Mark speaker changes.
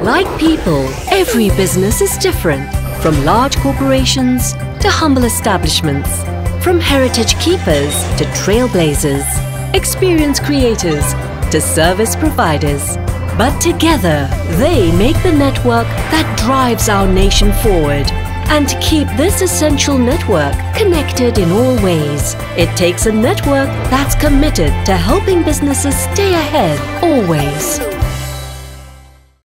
Speaker 1: Like people, every business is different, from large corporations to humble establishments, from heritage keepers to trailblazers, experienced creators to service providers. But together, they make the network that drives our nation forward. And to keep this essential network connected in all ways, it takes a network that's committed to helping businesses stay ahead always.